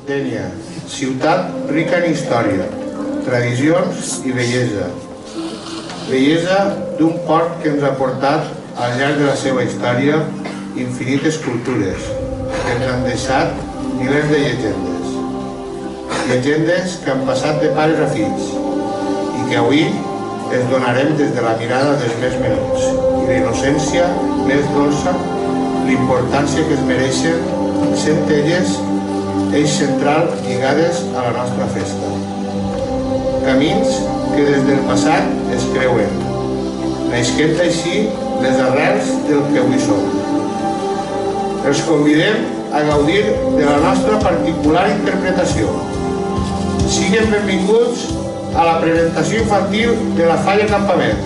Dénia, ciutat rica en història, tradicions i bellesa. Bellesa d'un port que ens ha portat al llarg de la seva història infinites cultures que ens han deixat milers de llegendes. Llegendes que han passat de pares a fills i que avui es donarem des de la mirada dels més menuts i la innocència més dolça, l'importància que es mereixen sent elles eix central lligades a la nostra festa. Camins que des del passat es creuen, naixent així les arrels del que avui som. Els convidem a gaudir de la nostra particular interpretació. Siguin benvinguts a la presentació infantil de la Falla Campaments.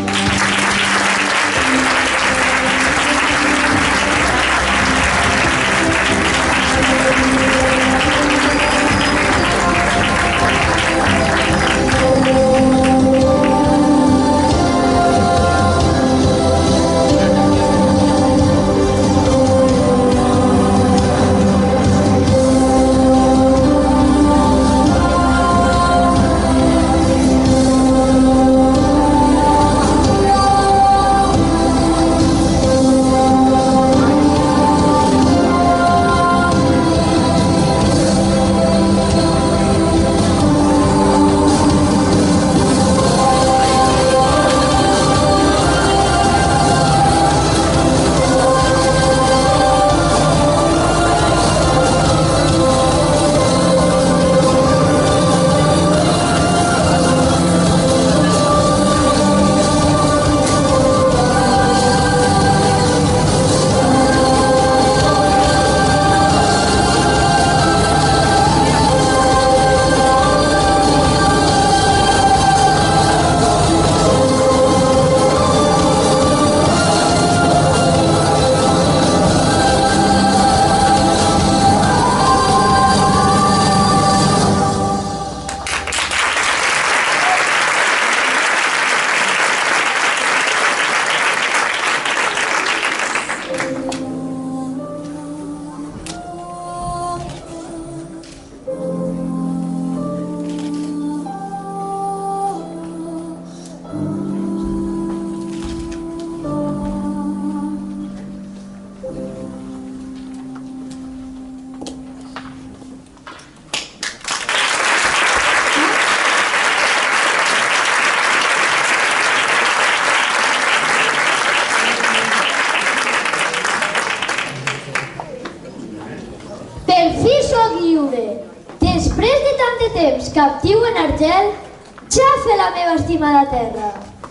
Captiu en argel, ja fa la meva estimada terra.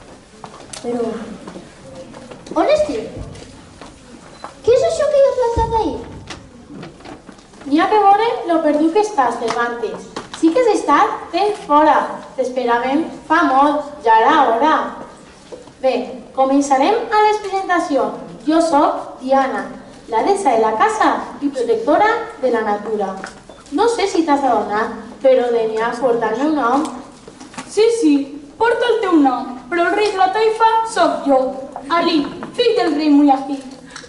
Però, on estic? Què és això que hi ha plantat ahir? Mira que veure lo perdut que estàs, Cervantes. Sí que has estat ben fora. T'esperàvem fa molt, ja era hora. Bé, començarem a les presentacions. Jo soc Diana, la deessa de la casa i protectora de la natura. No sé si t'has adonat, però Dénia porta el meu nom. Sí, porta el teu nom, però el rei de la taifa sóc jo, Ali, fill del rei Mujahid.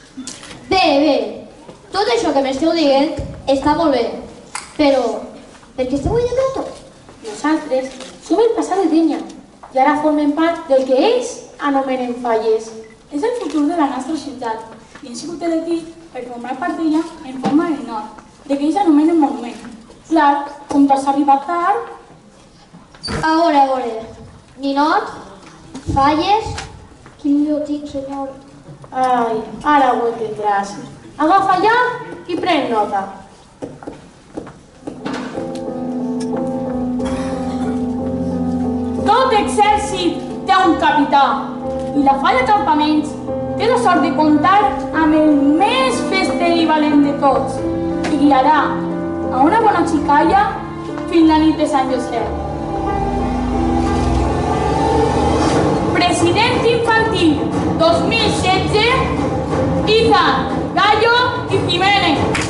Bé, tot això que m'esteu dient està molt bé, però per què esteu dient tot? Nosaltres som el passat de Dénia i ara formem part del que ells anomenen falles. És el futur de la nostra ciutat i hem sigut elegits per formar part d'ella en forma de nord, de que ells anomenen monument. Clar, com t'has arribat tard? A veure, ninot, falles, quin lloc tinc, senyor? Ai, ara ho entendràs. Agafa ja i pren nota. Tot exèrcit té un capità i la Falla Campaments té la sort de comptar amb el més fester i valent de tots i guiarà a una bona xicalla fins la nit de Sant Josep. President infantil 2016, Izan, Gallo i Jiménez.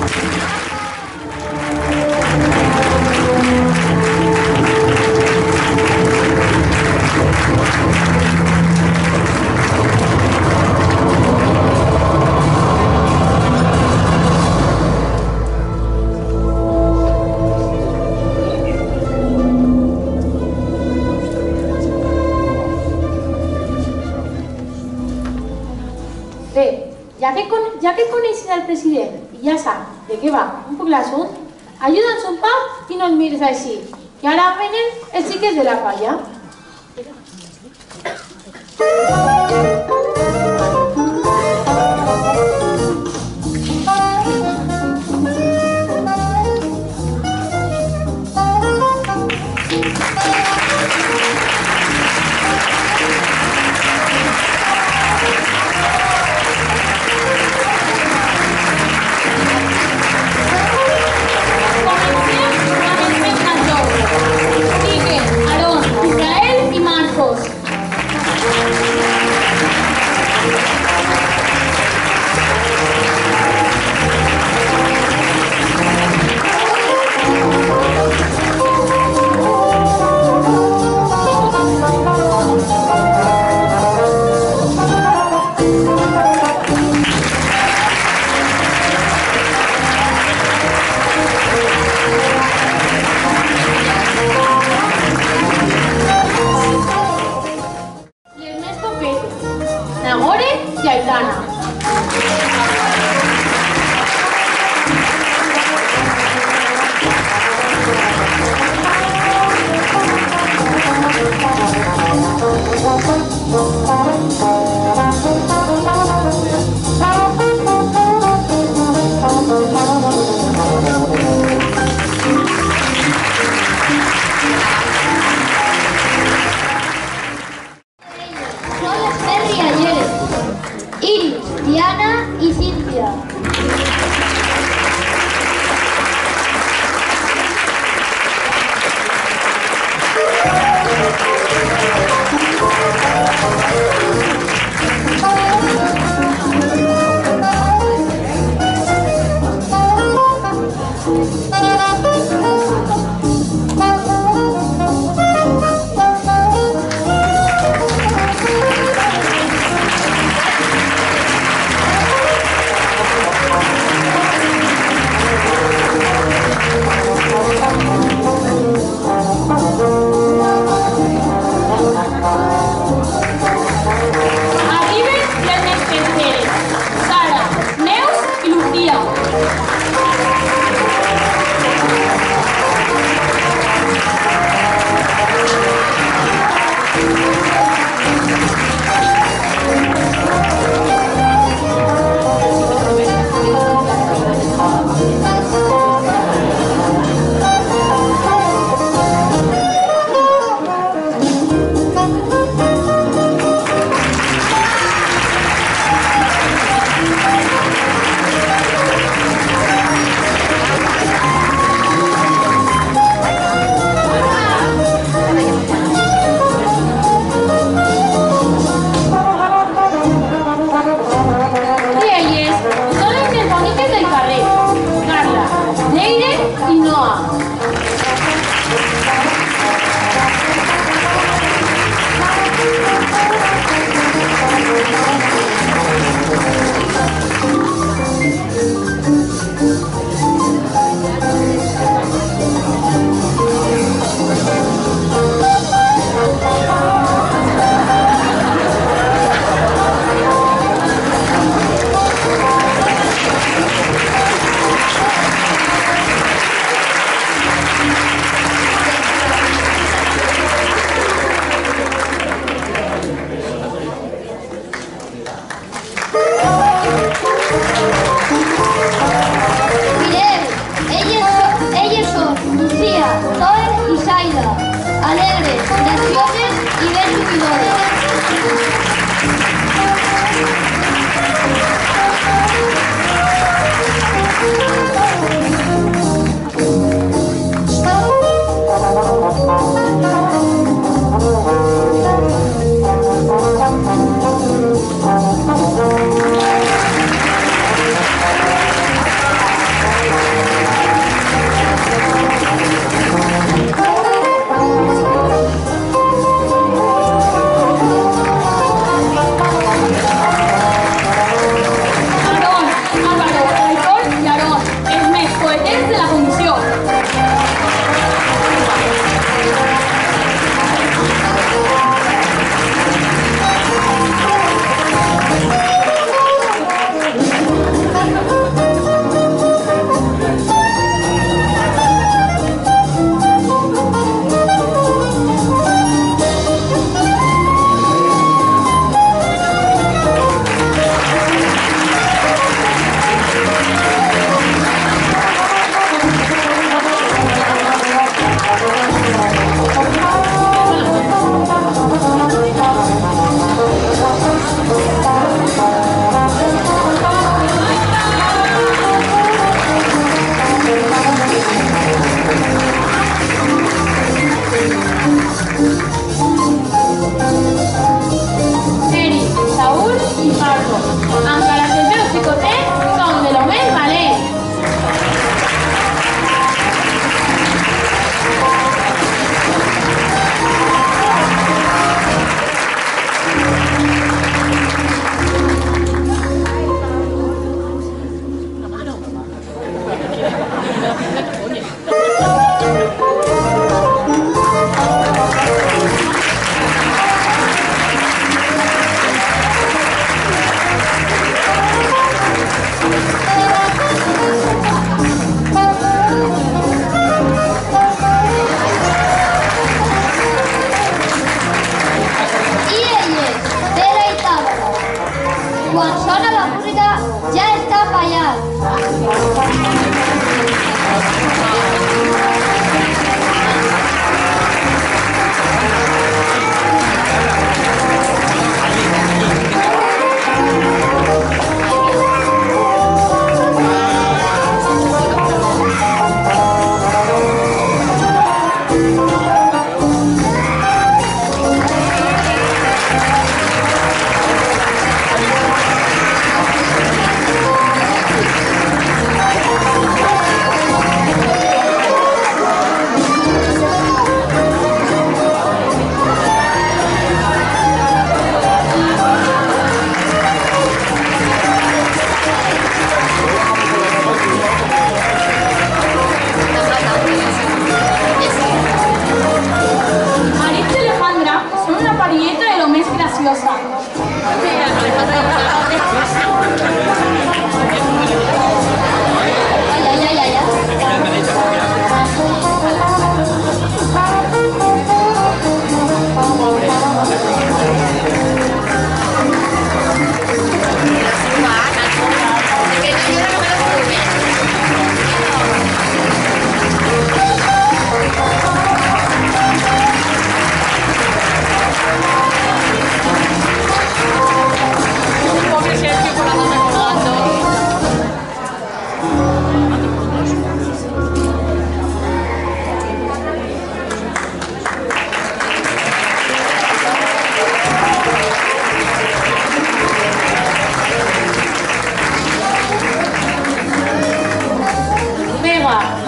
ja que coneixes el president i ja sap de què va un poc l'assunt, ajuda en son pa i no el mires així, que ara venen els xiquets de la falla.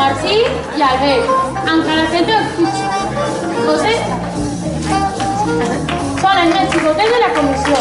Martí i Albert, encara que té el fitxo. José són els més xicotets de la comissió.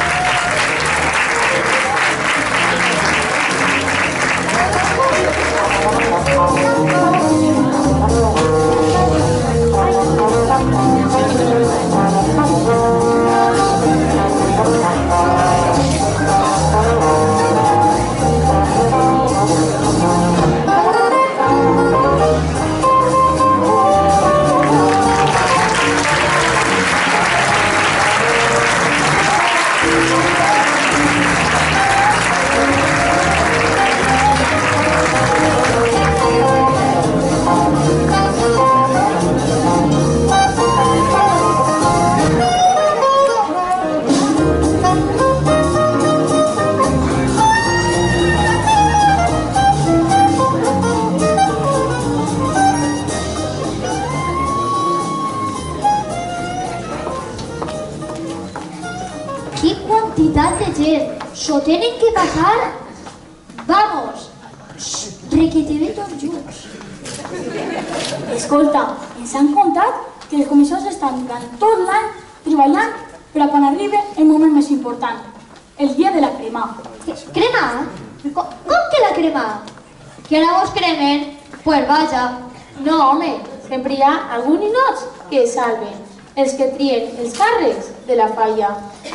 S'ho tenen que passar, vamos, requeté tots junts. Escolta, ens han contat que les comissions estan durant tot l'any treballant per a quan arribi el moment més important, el dia de la crema. Crema? Com que la crema? Que ara vos cremen? Pues vaja. No, home, sempre hi ha alguns ninots que es salven, els que trien els càrrecs de la falla.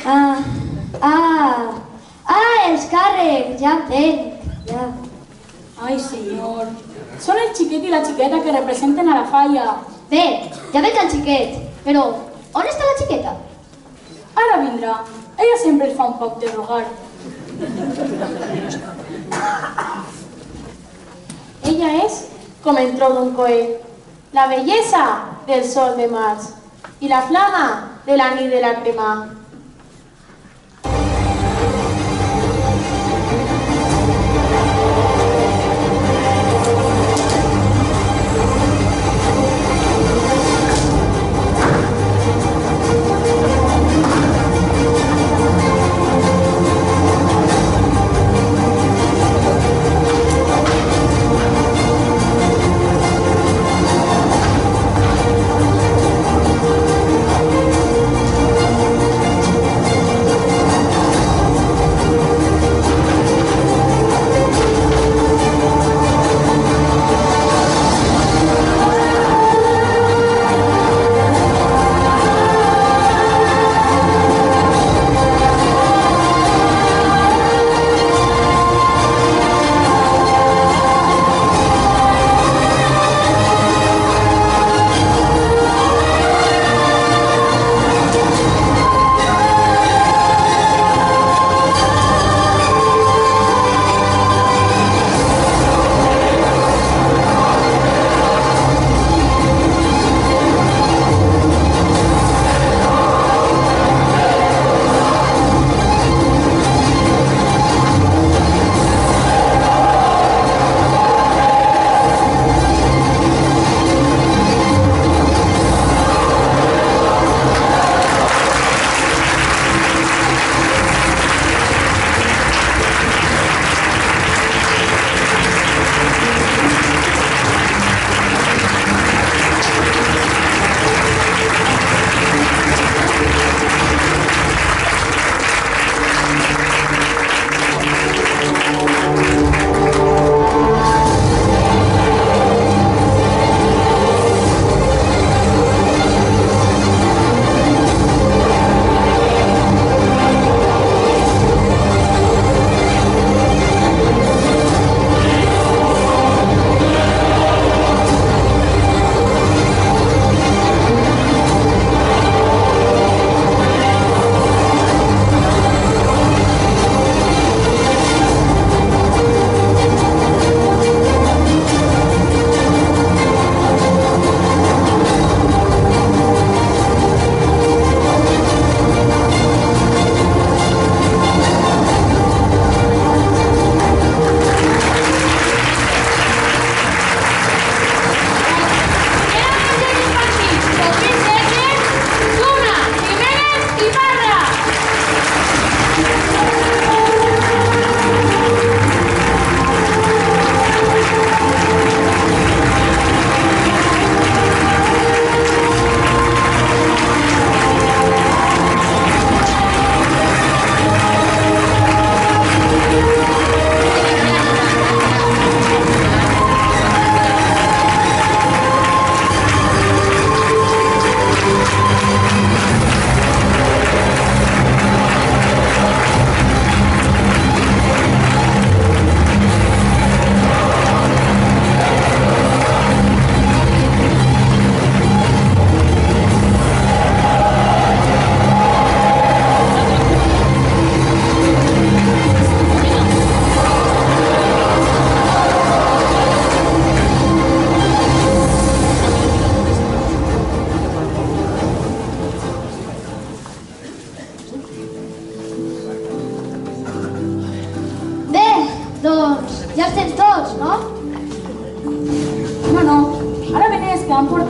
Els càrrecs, ja entenc, ja. Ai, senyor, són el xiquet i la xiqueta que representen a la falla. Bé, ja veig el xiquet, però on està la xiqueta? Ara vindrà, ella sempre els fa un poc de rogar. Ella és com el tro d'un coet, la bellesa del sol de març i la flama de la nit de la crema.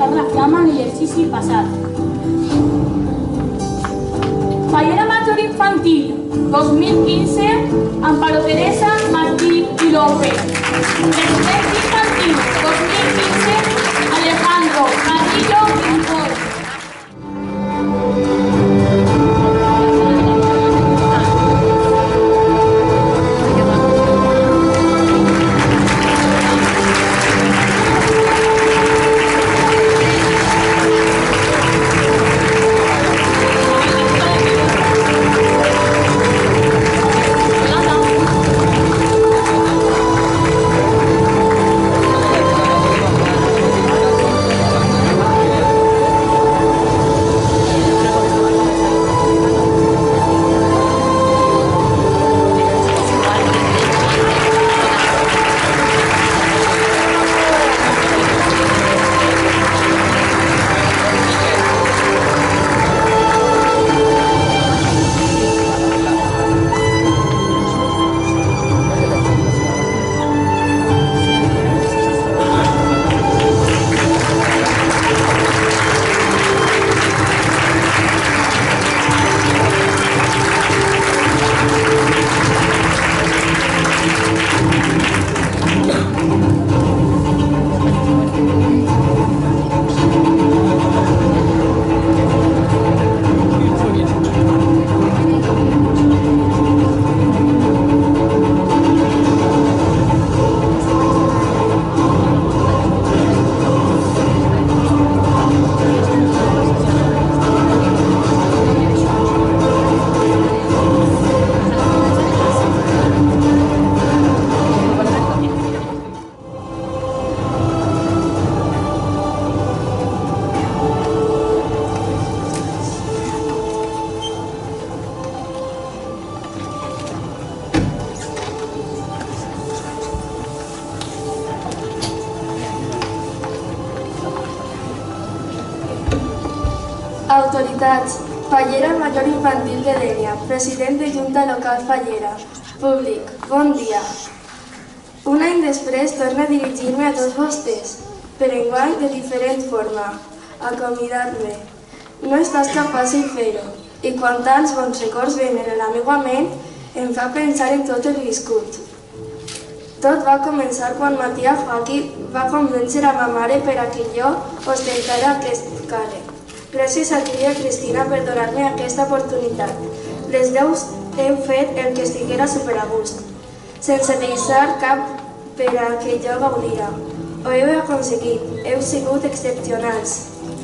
apagar la flama en l'exercici passat. Fallera Major Infantil 2015, Amparo Teresa Martí y López. Presidente Infantil 2015, Alejandro Carrillo Pintor. Autoritats. Fallera Major Infantil de Dénia, president de Junta Local Fallera. Públic, bon dia. Un any després torno a dirigir-me a tots vostès, però enguany de diferent forma, a convidar-me. No és tasca fàcil fer-ho, i quan tants bons records venen a la meva ment, em fa pensar en tot el viscut. Tot va començar quan ma tia Joaquí va convèncer a ma mare per a que jo ostentara aquest càrrec. Gràcies a tia Cristina per donar-me aquesta oportunitat. Les deus heu fet el que estiguera superagust, sense deixar cap per a que jo gaudira. Ho heu aconseguit, heu sigut excepcionals.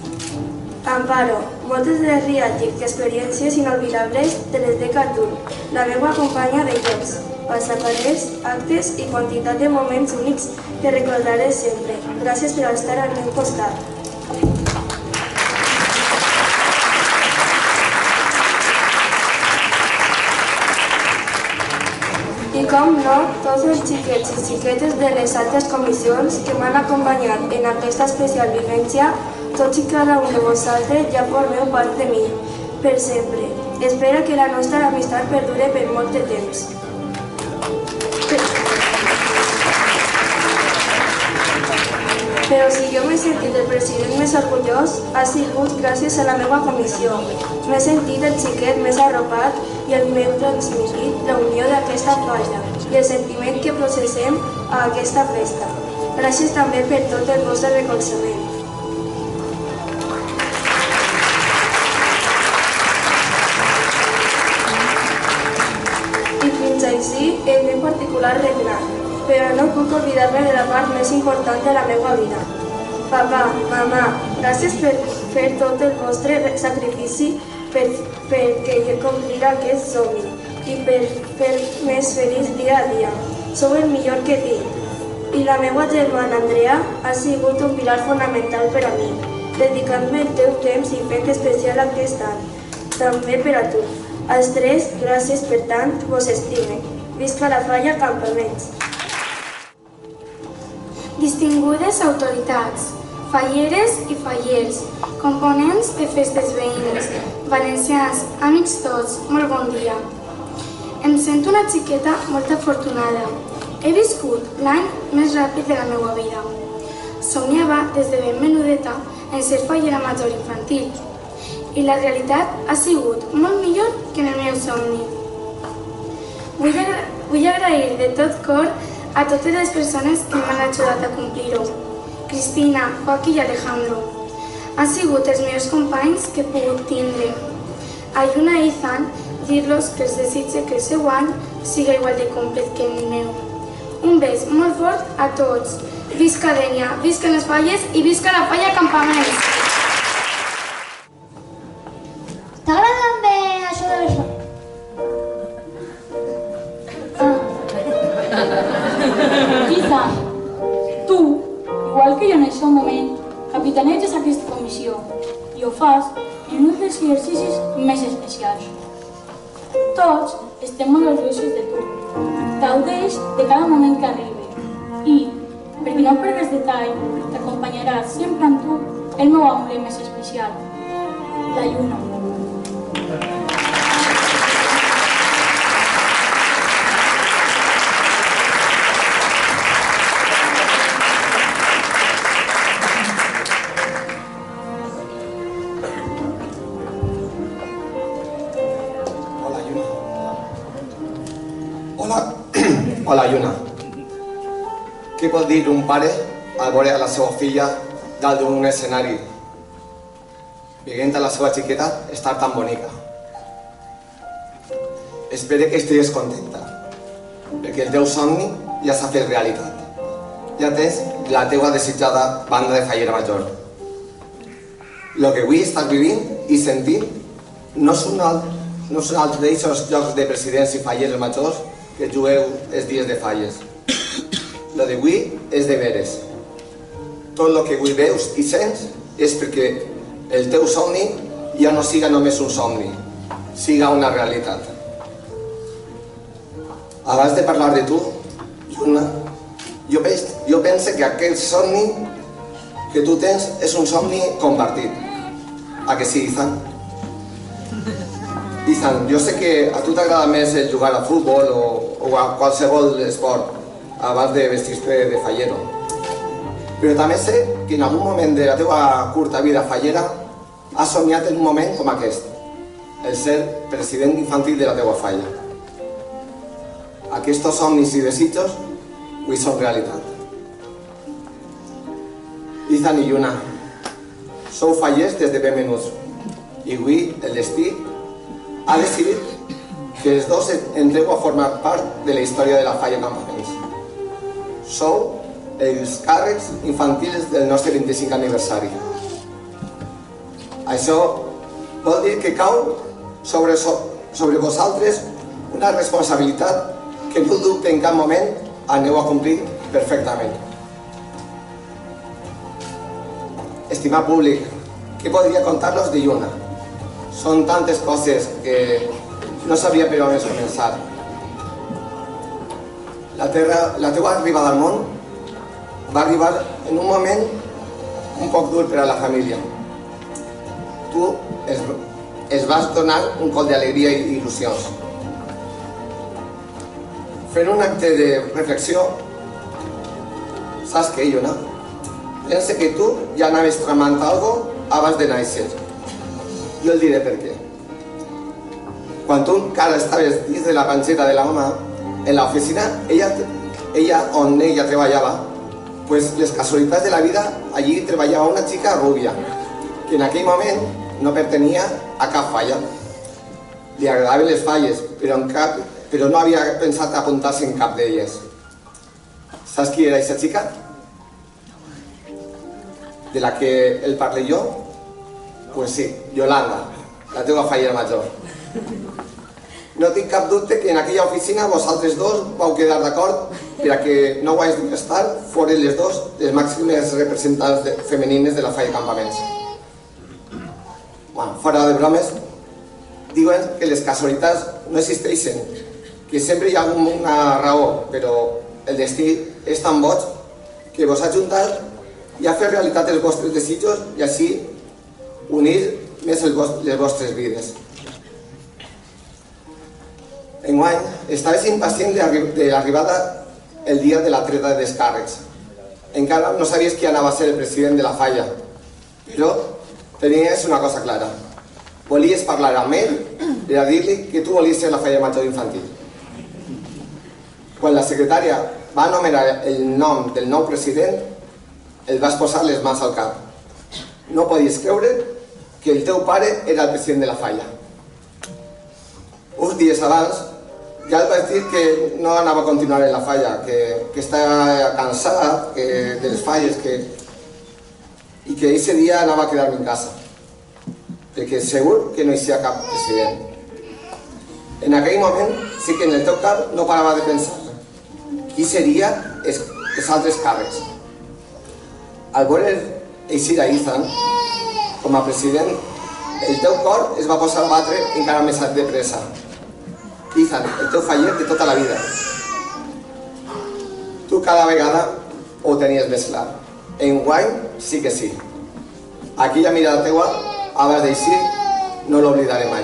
Amparo, moltes de les rialles i experiències inolvidables te les dec a tu, la meva companya de llocs, passaparells, actes i quantitat de moments únics que recordaré sempre. Gràcies per estar al meu costat. I com no, tots els xiquets i xiquetes de les altres comissions que m'han acompanyat en aquesta especial vivència, tots i cada un de vosaltres ja formeu part de mi, per sempre. Espero que la nostra amistat perdure per molt de temps. Però si jo m'he sentit el president més orgullós, ha sigut gràcies a la meva comissió. M'he sentit el xiquet més arropat i el meu transmitit la unió d'aquesta falla i el sentiment que processem a aquesta festa. Gràcies també per tot el vostre recolzament. I fins així el meu particular regnat. Però no puc oblidar-me de la part més important de la meva vida. Papà, mamà, gràcies per fer tot el vostre sacrifici perquè jo complirà aquest somni i per fer més feliç dia a dia. Sou el millor que tinc. I la meva germana Andrea ha sigut un pilar fonamental per a mi, dedicant-me el teu temps i fent especial aquest any. També per a tu. Els tres, gràcies per tant, vos estime. Visca la Falla Campaments. Distingudes autoritats, falleres i fallers, components de festes veïnes, valencians, amics tots, molt bon dia. Em sento una xiqueta molt afortunada. He viscut l'any més ràpid de la meva vida. Somiava des de ben menudeta en ser fallera major infantil i la realitat ha sigut molt millor que en el meu somni. Vull agrair de tot cor a totes les persones que m'han ajudat a complir-ho. Cristina, Joaquí i Alejandro. Han sigut els meus companys que he pogut tindre. A Lluna i Izan, dir-los que els desitge que el seu any siga igual de complet que el meu. Un bes molt fort a tots. Visca Dénia, visca les falles i visca la falla Campaments! T'ha agradat bé això de les falles? Izan, tu, igual que jo en el seu moment, capitaneges aquesta comissió i ho fas en un dels exercicis més especials. Tots estem molt orgullosos de tu. Gaudeix de cada moment que arribi i, perquè no pergues detall, t'acompanyarà sempre amb tu el meu amulet més especial, la lluna. Hola, Lluna. Què pot dir un pare al veure a la seva filla dalt d'un escenari veient a la seva xiqueta estar tan bonica? Espero que estiguis contenta, perquè el teu somni ja s'ha fet realitat. Ja tens la teua desitjada banda de fallera major. El que avui estàs vivint i sentint no són altres d'aquests jocs de presidents i falleres majors que jugueu els dies de falles. Lo d'avui és de veres. Tot el que avui veus i sents és perquè el teu somni ja no siga només un somni, siga una realitat. Abans de parlar de tu, Lluna, jo penso que aquest somni que tu tens és un somni compartit. A que sí, Izan? Izan, jo sé que a tu t'agrada més el jugar a futbol o a qualsevol esport abans de vestir-te de fallero. Però també sé que en algun moment de la teva curta vida fallera has somiat en un moment com aquest, el ser president infantil de la teva falla. Aquests somnis i desitjos avui són realitat. Izan i Lluna, sou fallers des de ben menuts i avui el destí ha decidit que els dos entreu a formar part de la història de la falla Campaments. Sou els càrrecs infantils del nostre 25 aniversari. Això vol dir que cau sobre vosaltres una responsabilitat que no dubte en cap moment aneu a complir perfectament. Estimat públic, què podria contar-los de Lluna? Són tantes coses que no sabria per on començar. La teva arribada al món va arribar en un moment un poc dur per a la família. Tu es vas donar un cop d'alegria i il·lusions. Fent un acte de reflexió, saps què, Lluna? Pensa que tu ja anaves tramant alguna cosa abans de néixer. Jo el diré per què. Quan tu encara estaves dins de la panxeta de la mama, en l'oficina, on ella treballava, pues les casualitats de la vida, allí treballava una xica rúbia, que en aquell moment no pertanyia a cap falla. Li agradaven les falles, però no havia pensat apuntar-se en cap d'elles. Saps qui era aquesta xica? De la que el parle jo? Pues sí, Yolanda, la teva fallera major. No tinc cap dubte que en aquella oficina vosaltres dos vau quedar d'acord per a que 9 anys més tard foren les dos les màximes representants femenines de la falla Campaments. Bueno, fora de bromes, diuen que les casualitats no existeixen, que sempre hi ha una raó, però el destí és tan boig que vos ha juntat i ha fet realitat els vostres desitjos i així unir més les vostres vides. Enguany, estaves impacient de l'arribada el dia de la treta de descàrrecs. encara no sabies qui anava a ser el president de la falla, però tenies una cosa clara. Volies parlar amb ell per a dir-li que tu volies ser la falla major infantil. Quan la secretària va anomenar el nom del nou president, el vas posar les mans al cap. No podies creure que el teu pare era el president de la falla. Uns dies abans ja el vaig dir que no anava a continuar en la falla, que estava cansat de les falles i que aquest dia anava a quedar-me en casa, perquè segur que no hi havia cap president. En aquell moment sí que en el teu cap no parava de pensar qui seria els altres càrrecs. Al veure eixir a Ethan com a president, el teu cor es va posar a batre encara més de pressa. Ethan, el teu faller de tota la vida. Tu cada vegada ho tenies més clar. Enguany sí que sí. Aquella mirada teua abans d'eixir no l'oblidaré mai.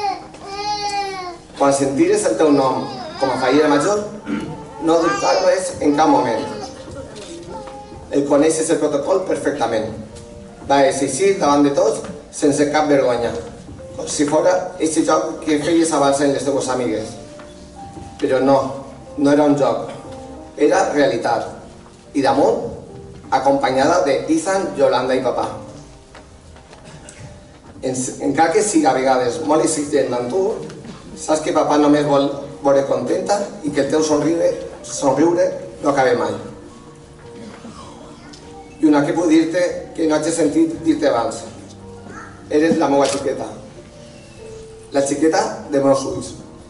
Quan sentires el teu nom com a fallera major, no dubtar-les en cap moment. El coneixes el protocol perfectament. Vas eixir davant de tots sense cap vergonya, com si fora aquest joc que feies abans amb les teves amigues. Però no era un joc, era realitat. I damunt, acompanyada de Ethan, Yolanda i papà. Encara que sigui a vegades molt exigent amb tu, saps que papà només vol veure contenta i que el teu somriure no acabe mai. I una que puc dir-te que no haig sentit dir-te abans. Eres la meva xiqueta. La xiqueta de meus ulls.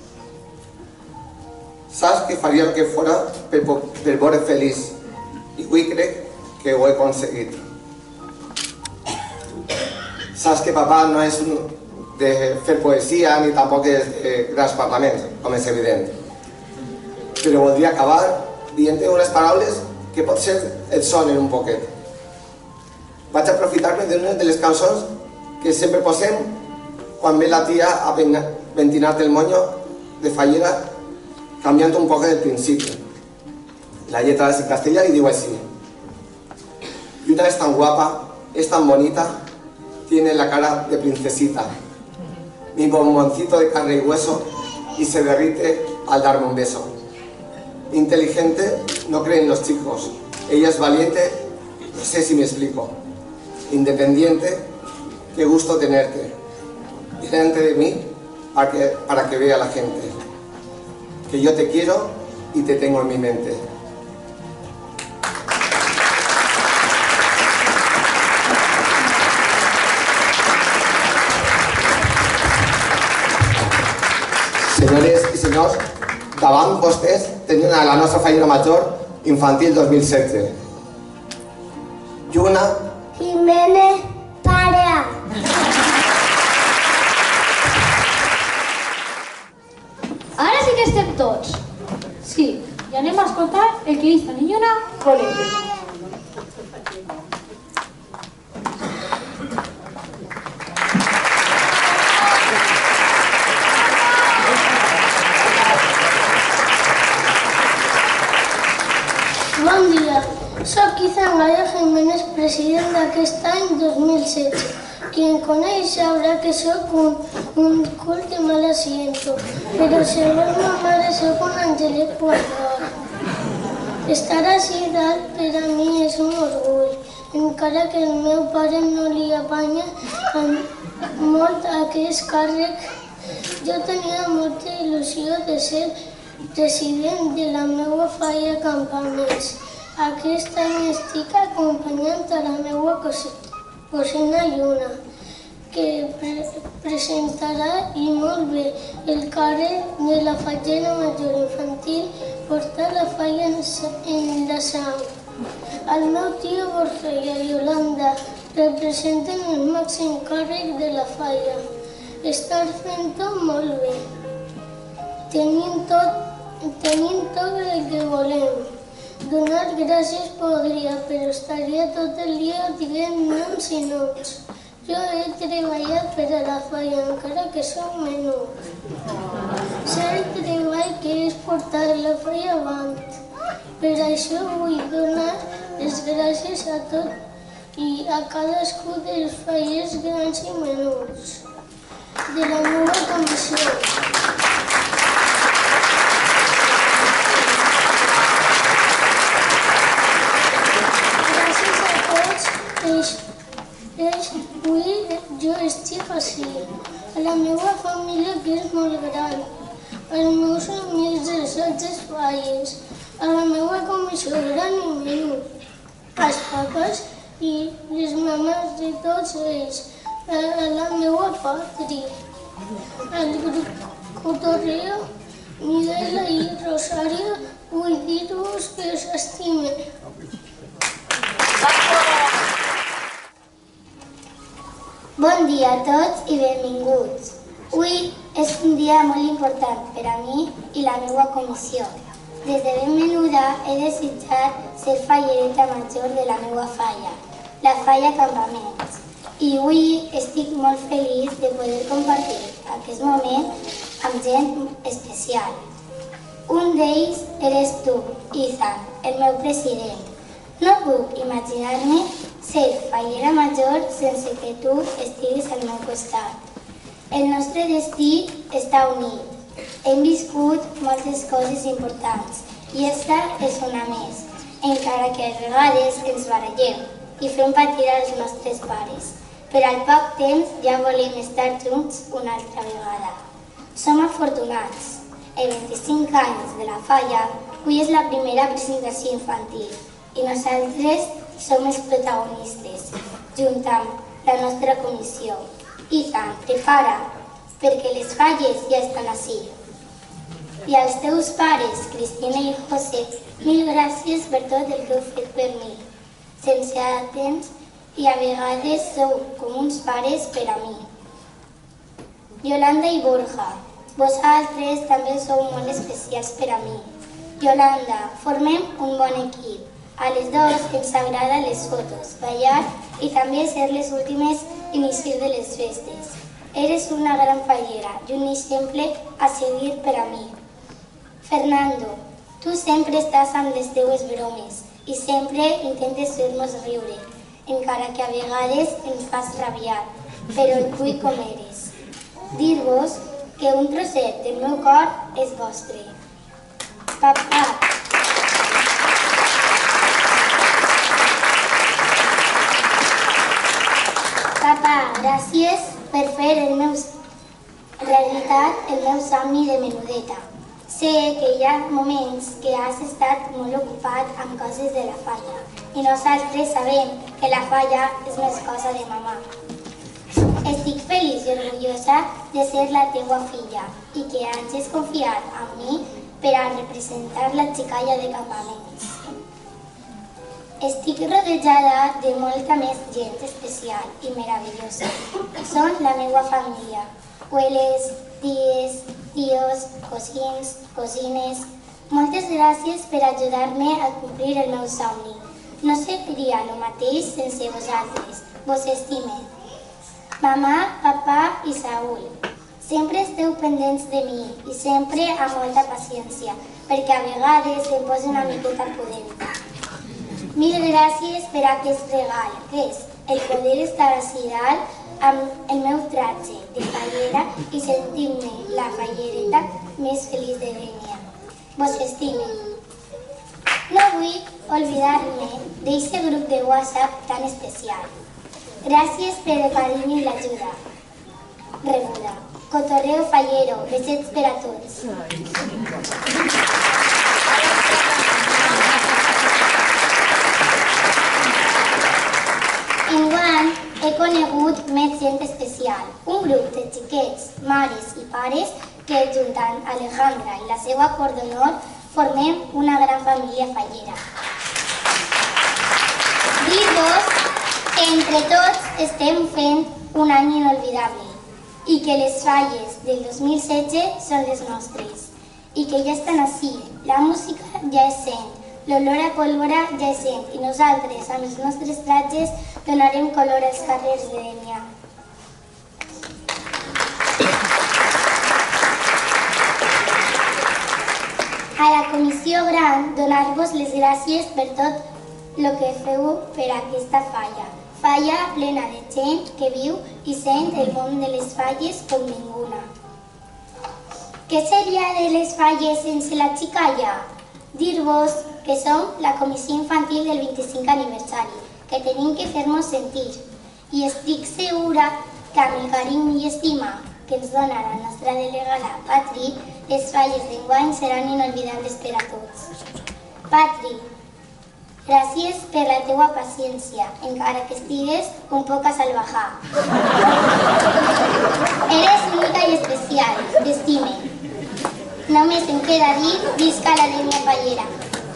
Saps que faria el que fora per veure feliç i avui crec que ho he aconseguit. Saps que papà no és de fer poesia ni tampoc és de grans parlaments, com és evident. Però voldria acabar dient-te unes paraules que potser et sonen un poquet. Vaig aprofitar-me d'una de les cançons que sempre posem quan ve la tia a ventinar el moño de fallera, canviant un poc del principi. La lletra és en castellà i diu així: Yuna es tan guapa, es tan bonita, tiene la cara de princesita. Mi bomboncito de carne y hueso y se derrite al darme un beso. Inteligente, no creen los chicos. Ella es valiente, no sé si me explico. Independiente, qué gusto tenerte. Delante de mí, para que vea la gente. Que yo te quiero y te tengo en mi mente. Senyores i senyors, davant vostès tenien a la nostra fallera major infantil 2016. Yuna Jiménez Parea. Ara sí que estem tots. Sí, i anem a escoltar el que Ethan i Yuna volen dir. Bon dia, soc Ethan Gaya Jiménez, president d'aquest any 2016. Qui em coneix sabrà que soc un cul que mal asiento, però segons ma mare soc un angelet guardador. Estar així dalt per a mi és un orgull, encara que el meu pare no li apanya molt aquest càrrec. Jo tenia molta il·lusió de ser president de la meva falla Campaments. Aquest any estic acompanyant a la meva cosina Yuna, que presentarà i molt bé el càrrec de la fallera major infantil, portar la falla en la sang. El meu tio Borja i Yolanda representen el màxim càrrec de la falla. Estar fent-ho molt bé. Tenim tot el que volem. Donar gràcies podria, però estaria tot el dia dient noms i noms. Jo he treballat per a la falla, encara que soc menor. Sé el treball que és portar la falla avant. Per això vull donar les gràcies a tot i a cadascú dels fallers grans i menuts de la meva comissió. Gràcies a tots ells, avui jo estic ací. A la meva família, que és molt gran, als meus amics dels altres falles, a la meva comissió gran i menut, als papes i les mames de tots ells, a la meva pàtria, al grup Cotorreo, Miguel i Rosario, vull dir-vos que us estime. Bon dia a tots i benvinguts. Avui és un dia molt important per a mi i la meva comissió. Des de ben menuda he desitjat ser fallereta major de la meva falla, la falla Campaments. I avui estic molt feliç de poder compartir aquest moment amb gent especial. Un d'ells eres tu, Ethan, el meu president. No puc imaginar-me ser fallera major sense que tu estiguis al meu costat. El nostre destí està unit. Hem viscut moltes coses importants i esta és una més, encara que a vegades ens barallem i fem patir als nostres pares. Però al poc temps ja volem estar junts una altra vegada. Som afortunats. En 25 anys de la falla, avui és la primera presentació infantil i nosaltres som els protagonistes, junt amb la nostra comissió. Ethan, prepara, perquè les falles ja estan ací. I als teus pares, Cristina i José, mil gràcies per tot el que heu fet per mi. Sense temps i a vegades sou com uns pares per a mi. Yolanda i Borja, vosaltres també sou molt especials per a mi. Yolanda, formem un bon equip. A les dues ens agrada les fotos, ballar i també ser les últimes en eixir de les festes. Eres una gran fallera i un exemple a seguir per a mi. Fernando, tu sempre estàs amb les teues bromes i sempre intentes fer-nos riure, encara que a vegades ens fas rabiar, però et vull com eres. Dir-vos que un trosset del meu cor és vostre. Papà, gràcies per fer realitat el meu somni de menudeta. Sé que hi ha moments que has estat molt ocupat amb coses de la falla i nosaltres sabem que la falla és més cosa de mamà. Estic feliç i orgullosa de ser la teua filla i que hagis confiat en mi per a representar la xicalla de Campaments. Estic rodejada de molta més gent especial i meravellosa. Són la meva família. Abueles, ties, tios, cosins, cosines. Moltes gràcies per ajudar-me a complir el meu somni. No seria el mateix sense vosaltres. Vos estime. Mamà, papà i Saúl. Sempre esteu pendents de mi i sempre amb molta paciència, perquè a vegades em poso una miqueta pudenta. Mil gràcies per aquest regal, que és el poder estar ací dalt amb el meu tratge de fallera i sentir-me la fallereta més feliç de Dénia. Vos estime. No vull oblidar-me d'aquest grup de WhatsApp tan especial. Gràcies per el carinyo i l'ajuda rebuda. Cotorreo fallero, besets per a tots. Enguany he conegut més gent especial, un grup de xiquets, mares i pares que, junt amb Alejandra i la seva cor d'honor, formem una gran família fallera. Dir-vos que entre tots estem fent un any inolvidable i que les falles del 2016 són les nostres i que ja estan ací, la música ja és sent, l'olor a pólvora ja és sent i nosaltres, amb els nostres tratges, donarem color als carrers de Dénia. A la comissió gran, donar-vos les gràcies per tot el que feu per aquesta falla. Falla plena de gent que viu i sent el món de les falles com ninguna. Què seria de les falles sense la xicalla? Dir-vos que som la comissió infantil del 25 aniversari, que tenim que fer-nos sentir. I estic segura que amb el carinyo i estima que ens dona la nostra delegada Patri, les falles d'enguany seran inolvidables per a tots. Patri, gràcies per la teua paciència, encara que estigues un poc a salvajar. Eres única i especial, t'estime. Només em queda dir, visca la Dénia Fallera.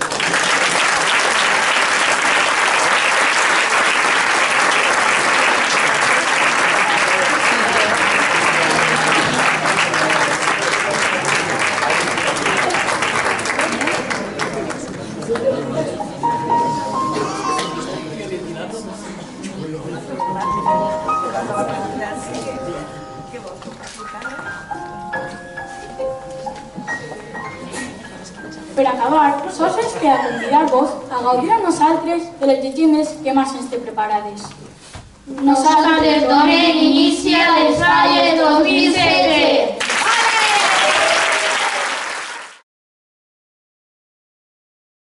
Per acabar, sols ens queda convidar-vos a gaudir amb nosaltres de les llegendes que més ens té preparades. Nosaltres donem inici a les falles 2016.